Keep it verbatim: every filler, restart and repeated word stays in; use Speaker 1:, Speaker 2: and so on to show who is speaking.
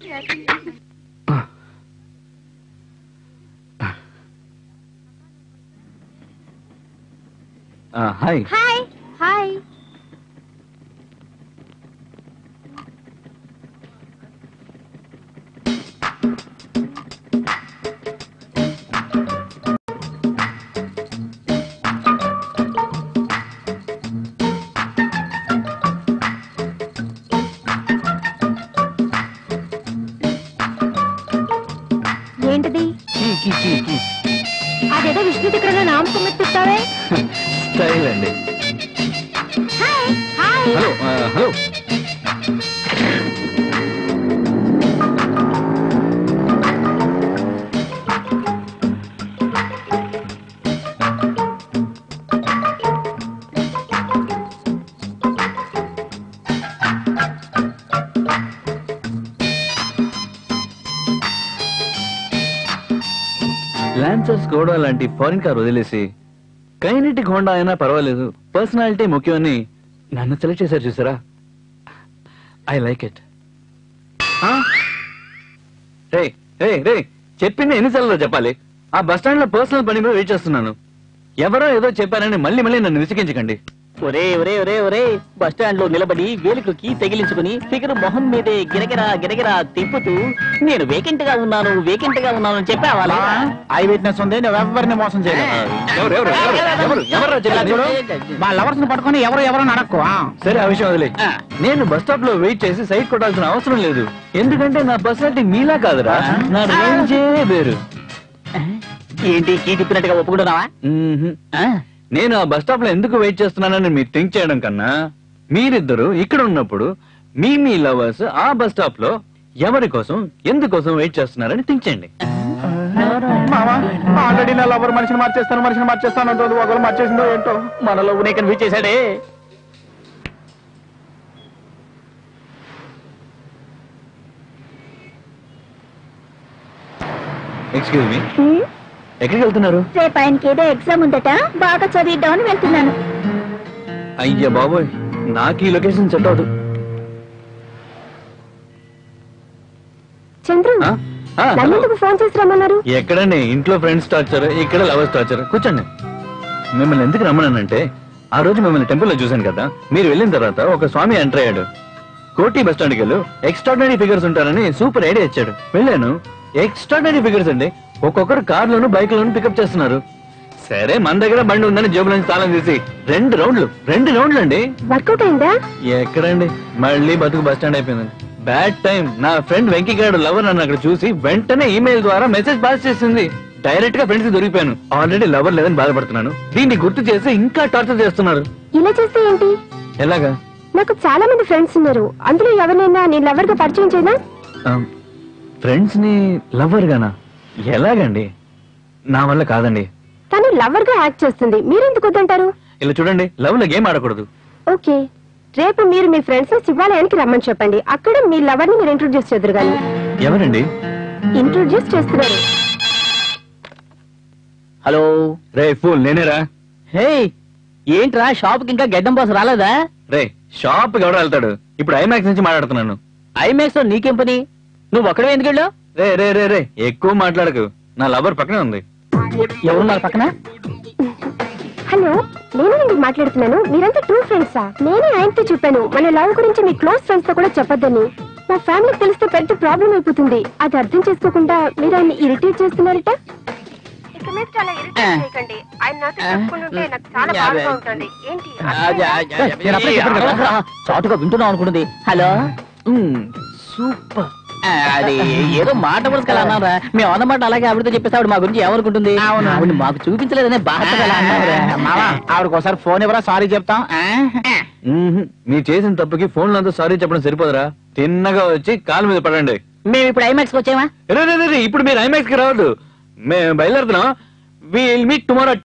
Speaker 1: Hi
Speaker 2: hi hi ఏంటిది? అదేదో విష్ణు చక్రంలో నామకం ఎత్తుతావే.
Speaker 1: స్టైల్ అండి.
Speaker 2: Hi hi
Speaker 1: hello hello Lancer Skoda లాంటి ఫారిన్ కార్ వదిలేసి కైనెటిక్ హోండా అయినా పర్వాలేదు, పర్సనాలిటీ ముఖ్యమని నన్ను సెలెక్ట్ చేశారు చూసారా. I like it. రే రే రే చెప్పింది ఎన్నిసార్లు చెప్పాలి? ఆ బస్ స్టాండ్ లో పర్సనల్ పని మీద వెయిట్ చేస్తున్నాను. ఎవరో ఏదో చెప్పారని మళ్ళీ మళ్ళీ నన్ను విసిగించకండి.
Speaker 3: ఒరే ఒరే ఒరే ఒరే బస్ స్టాండ్ లో నిలబడి వేలుకు కీ తగిలించుకుని ఫిగర్ మొహం మీదే గిరగిరా గిరగిరా తిప్పుతూ నేను వేకెంట్ గా ఉన్నాను వేకెంట్ గా ఉన్నాను అని చెప్పావా?
Speaker 4: ఐ విట్నెస్ ఉంది, నువ్వు ఎవరిని మోసం చేయలేదు. మా లవర్స్ ని పట్టుకుని ఎవరు ఎవరు అడక్కు.
Speaker 1: సరే ఆ విషయం వదిలే. నేను బస్ స్టాప్ లో వెయిట్ చేసి సైడ్ కొట్టాల్సిన అవసరం లేదు, ఎందుకంటే నా పర్సనాలిటీ మీలా కాదురా, నా రేంజే వేరు.
Speaker 3: ఏంటి కీ తిప్పినట్టుగా ఒప్పుకుంటున్నావా?
Speaker 1: నేను ఆ బస్ స్టాప్ లో ఎందుకు వెయిట్ చేస్తున్నానని మీరు థింక్ చేయడం కన్నా, మీరిద్దరు ఇక్కడ ఉన్నప్పుడు మీ మీ లవర్స్ ఆ బస్ స్టాప్ లో ఎవరి కోసం ఎందుకోసం వెయిట్ చేస్తున్నారని థింక్ చేయండి.
Speaker 4: ఆల్రెడీ నా లవర్ మనిషిని మార్చేస్తాను మనిషిని మార్చేస్తాను అంటుంది, ఒకరు మార్చేసిందో ఏంటో.
Speaker 3: మన లవ్ నే కన్ఫ్యూజ్ చేశాడే.
Speaker 1: ఎక్స్క్యూజ్ మీ, ఎక్కడికి వెళ్తున్నారు?
Speaker 2: రేపు ఆయనకి ఏదో ఎగ్జామ్ ఉందట, బాగా చదివిద్దామని వెళ్తున్నాను.
Speaker 1: అయ్యా బాబోయ్, నాకు ఈ లొకేషన్ సెట్ అవదు.
Speaker 2: చంద్రు నన్ను ఫోన్ చేసి రమ్మన్నారు.
Speaker 1: ఎక్కడండి ఇంట్లో ఫ్రెండ్స్ టార్చర్, ఇక్కడ లవర్స్ టార్చర్. కూర్చోండి. మిమ్మల్ని ఎందుకు రమ్మన్నానంటే, ఆ రోజు మిమ్మల్ని టెంపుల్ లో చూశాను కదా, మీరు వెళ్ళిన తర్వాత ఒక స్వామి ఎంటర్ అయ్యాడు. కోటి బస్ స్టాండ్కి వెళ్ళు, ఎక్స్ట్రాడినరీ ఫిగర్స్ ఉంటారని సూపర్ ఐడియా ఇచ్చాడు. వెళ్ళాను, ఎక్స్ట్రాడినరీ ఫిగర్స్ అండి. ఒక్కొక్కరు కార్లోను బైక్ లోను పికప్ చేస్తున్నారు. సరే మన దగ్గర బండి ఉందని జేబులో నుంచి తాళం తీసి రెండు రౌండ్లు రెండు రౌండ్లు అండి.
Speaker 2: వర్కౌట్ అయిందా?
Speaker 1: ఎక్కడండి, మళ్ళీ బతుకు బస్ స్టాండ్ అయిపోయిందండి. Bad time. నా ఫ్రెండ్ వెంకీగాడు లవర్ నన్ను అక్కడ చూసి వెంటనే ఈమెయిల్ ద్వారా మెసేజ్ పాస్ చేసింది. డైరెక్ట్ గా ఫ్రెండ్స్ దొరికిపోయాను. ఆల్రెడీ లవర్ లేదని బాధపడుతున్నాను, దీన్ని గుర్తు చేసి ఇంకా టార్చర్ చేస్తున్నారు.
Speaker 2: ఇలా చేస్తే ఏంటి?
Speaker 1: ఎలాగా?
Speaker 2: నాకు చాలా మంది ఫ్రెండ్స్ ఉన్నారు, అందులో ఎవరినైనా నీ లవర్ గా పరిచయం చేయనా?
Speaker 1: ఫ్రెండ్స్ ని లవర్ గానా? ఎలాగండి? నా వల్ల కాదండి.
Speaker 2: తను లవర్ గా యాక్ట్ చేస్తుంది, మీరెందుకు వద్దంటారు?
Speaker 1: ఇలా చూడండి, లవ్ లో గేమ్ ఆడకూడదు.
Speaker 2: ఓకే, రేపు మీరు మీ ఫ్రెండ్స్ శివాలయానికి రమ్మని చెప్పండి, అక్కడ మీ లవర్ ని మీరు ఇంట్రొడ్యూస్ చేద్దరు గాని.
Speaker 1: ఎవరండి
Speaker 2: ఇంట్రొడ్యూస్ చేస్తున్నారు?
Speaker 3: హలో
Speaker 1: రే ఫూల్, నేనేరా.
Speaker 3: హే ఏంట్రా షాప్ కి ఇంకా గడ్డం బాస్ రాలేదా?
Speaker 1: రే షాప్ కి ఎవడో వెళ్తాడు, ఇప్పుడు ఐమాక్స్ నుంచి మాట్లాడుతున్నాను.
Speaker 3: ఐమాక్స్ లో నీకేం పని? నువ్వు ఒక్కడే ఎందుకు వెళ్ళావు?
Speaker 1: రే రే రే రే ఎక్కువ మాట్లాడకు, నా లవర్ పక్కనే ఉంది.
Speaker 3: ఎవరున్నారు పక్కన?
Speaker 2: హలో, నేను ఎందుకు మాట్లాడుతున్నాను? మీరంతా టూ ఫ్రెండ్సా? నేనే ఆయనతో చెప్పాను మన లవ్ గురించి మీ క్లోజ్ ఫ్రెండ్స్ తో కూడా చెప్పొద్దని. మా ఫ్యామిలీకి తెలిస్తే పెద్ద ప్రాబ్లం అయిపోతుంది. అది అర్థం చేసుకోకుండా మీరు ఆయన ఇరిటేట్ చేస్తున్నారట.
Speaker 3: చాటుగా వింటున్నావు అనుకుంటుంది. Hello
Speaker 1: super.
Speaker 3: అది ఏదో మాట వరుస కదా అన్నారా? మేము అన్నమాట అలాగే ఆవిడతో చెప్పేసి ఆవిడ మా గురించి ఏమనుకుంటుంది? ఆవిడ మాకు చూపించలేదనే బాధ
Speaker 4: ఆవిడకి ఒకసారి ఫోన్ ఇవ్వరా, సారీ చెప్తాం.
Speaker 1: మీరు చేసిన తప్పుకి ఫోన్ లో సారీ చెప్పడం సరిపోదరా? తిన్నగా వచ్చి కాలు మీద పడండి.
Speaker 3: మేము ఇప్పుడు ఐమాక్స్ వచ్చామా?
Speaker 1: ఇప్పుడు మీరు ఐమాక్స్ కి రావద్దు, మేము బయలుదేరుతున్నాం. Will meet tomorrow.